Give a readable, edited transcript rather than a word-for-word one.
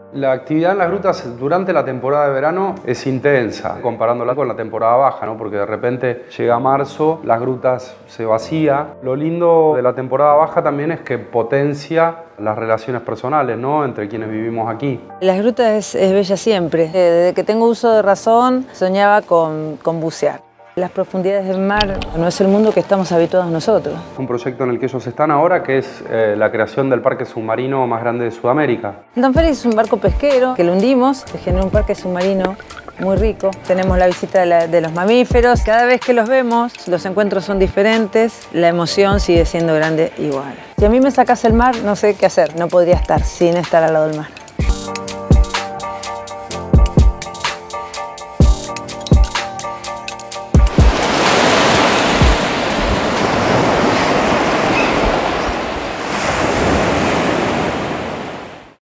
La actividad en las grutas durante la temporada de verano es intensa, comparándola con la temporada baja, ¿no? Porque de repente llega marzo, las grutas se vacían. Lo lindo de la temporada baja también es que potencia las relaciones personales, ¿no? Entre quienes vivimos aquí. Las grutas es bella siempre. Desde que tengo uso de razón, soñaba con bucear. Las profundidades del mar no es el mundo que estamos habituados nosotros. Un proyecto en el que ellos están ahora, que es la creación del parque submarino más grande de Sudamérica. El Don Félix es un barco pesquero que lo hundimos, se generó un parque submarino muy rico. Tenemos la visita de los mamíferos. Cada vez que los vemos, los encuentros son diferentes, la emoción sigue siendo grande igual. Si a mí me sacase el mar, no sé qué hacer, no podría estar sin estar al lado del mar.